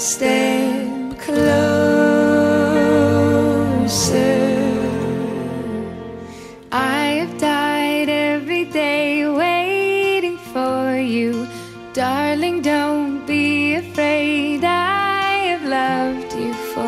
step closer. I have died every day waiting for you. Darling, don't be afraid, I have loved you for